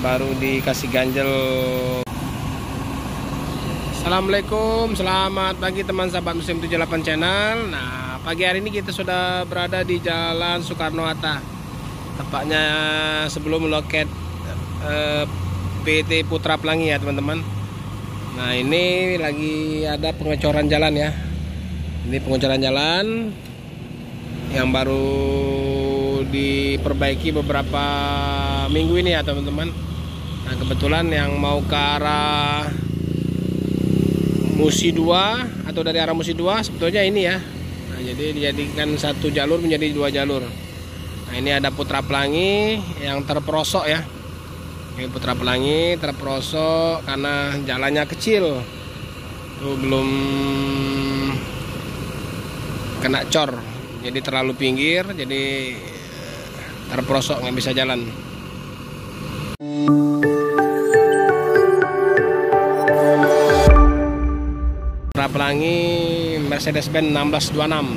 baru dikasih ganjel. Assalamualaikum, selamat pagi teman sahabat Museum 78 channel. Nah, pagi hari ini kita sudah berada di Jalan Soekarno-Hatta, tepatnya sebelum loket PT Putra Pelangi ya teman-teman. Nah, ini lagi ada pengecoran jalan ya. Ini pengecoran jalan yang baru diperbaiki beberapa minggu ini ya teman-teman. Nah, kebetulan yang mau ke arah Musi 2 atau dari arah Musi 2 sebetulnya ini ya. Nah, jadi dijadikan satu jalur menjadi dua jalur. Nah, ini ada Putra Pelangi yang terperosok ya. Ini Putra Pelangi terperosok karena jalannya kecil. Tuh belum kena cor. Jadi terlalu pinggir, jadi terperosok nggak bisa jalan. Putra Pelangi Mercedes-Benz 1626.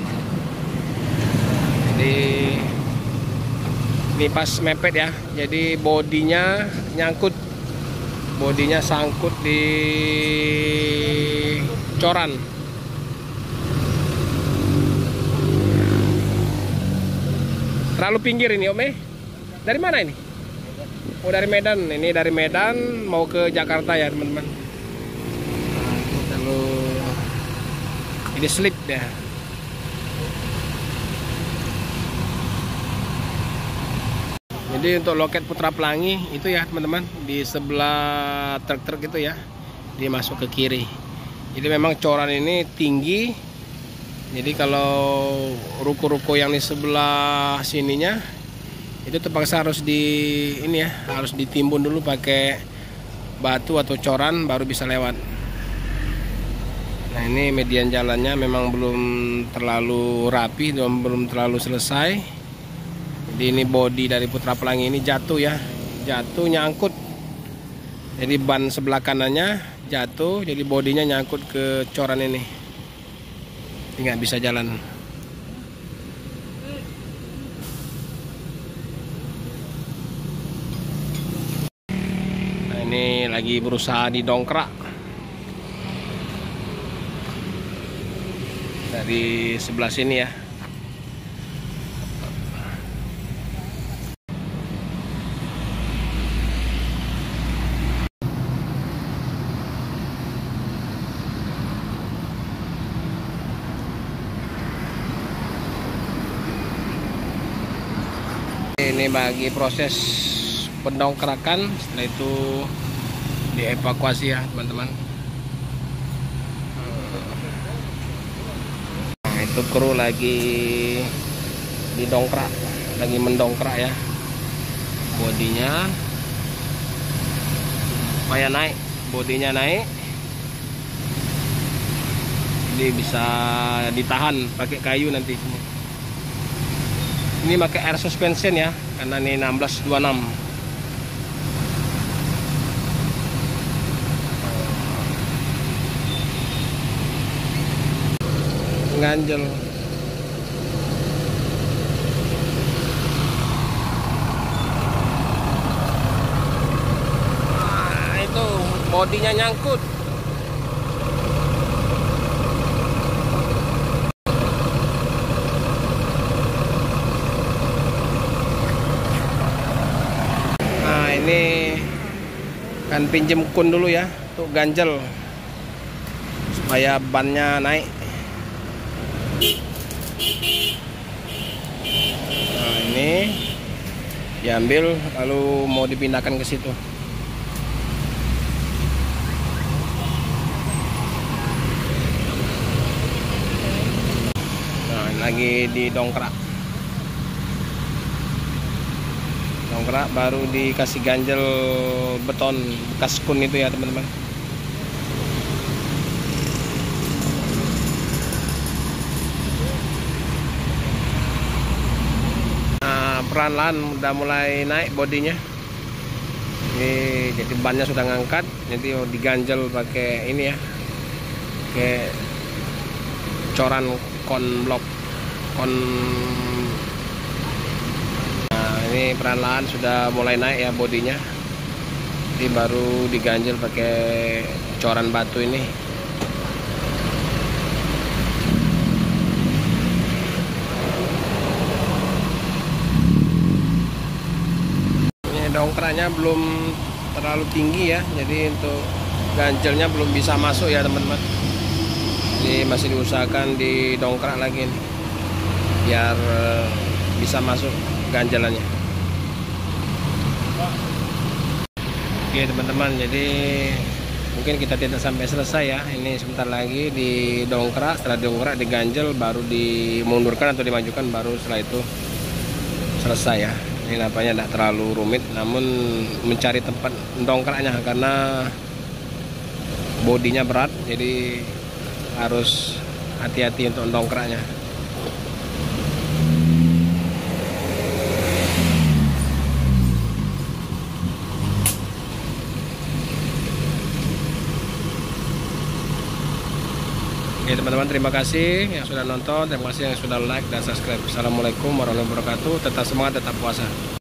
Jadi ini pas mepet ya. Jadi bodinya nyangkut, bodinya sangkut di coran. Terlalu pinggir ini Om. Dari mana ini? Oh, dari Medan. Ini dari Medan mau ke Jakarta ya teman-teman. Lalu ini slip deh. Jadi untuk loket Putra Pelangi itu ya teman-teman, di sebelah truk-truk itu ya, dia masuk ke kiri. Jadi memang coran ini tinggi. Jadi kalau ruko-ruko yang di sebelah sininya itu terpaksa harus harus ditimbun dulu pakai batu atau coran baru bisa lewat. Nah, ini median jalannya memang belum terlalu rapi, belum terlalu selesai. Jadi ini bodi dari Putra Pelangi ini jatuh ya, jatuh nyangkut. Jadi ban sebelah kanannya jatuh, jadi bodinya nyangkut ke coran ini. Nggak bisa jalan. Nah, ini lagi berusaha didongkrak dari sebelah sini ya. Ini bagi proses pendongkrakan, setelah itu dievakuasi ya teman-teman. Nah, itu kru lagi didongkrak, lagi mendongkrak ya bodinya supaya naik, bodinya naik, jadi bisa ditahan pakai kayu nanti. Ini pakai air suspension ya, karena ini 1626. Ganjel. Nah, itu bodinya nyangkut. Ini kan pinjem kun dulu ya untuk ganjel supaya bannya naik. Nah, ini diambil lalu mau dipindahkan ke situ. Nah, lagi didongkrak. Dongkrak baru dikasih ganjel beton bekas kun itu ya teman-teman. Nah, pelan-pelan udah mulai naik bodinya. Ini jadi bannya sudah ngangkat, jadi diganjel pakai ini ya, pakai coran konblok kon. Nah, ini perlahan sudah mulai naik ya bodinya. Jadi baru diganjel pakai coran batu ini. Ini dongkraknya belum terlalu tinggi ya, jadi untuk ganjelnya belum bisa masuk ya teman-teman. Jadi masih diusahakan didongkrak lagi nih, biar bisa masuk ganjalannya. Oke teman-teman, jadi mungkin kita tidak sampai selesai ya. Ini sebentar lagi didongkrak, setelah didongkrak diganjel baru dimundurkan atau dimajukan, baru setelah itu selesai ya. Ini nampaknya tidak terlalu rumit, namun mencari tempat dongkraknya karena bodinya berat, jadi harus hati-hati untuk dongkraknya. Oke teman-teman, terima kasih yang sudah nonton, terima kasih yang sudah like dan subscribe. Assalamualaikum warahmatullahi wabarakatuh. Tetap semangat, tetap puasa.